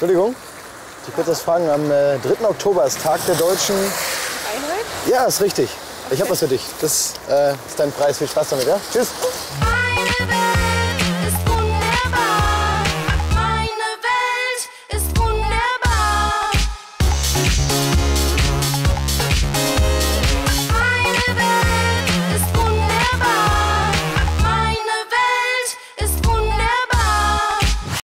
Entschuldigung, ich kurz was fragen. Am 3. Oktober ist Tag der deutschen Einheit? Ja, ist richtig. Ich habe was für dich. Das ist dein Preis. Viel Spaß damit, ja? Tschüss.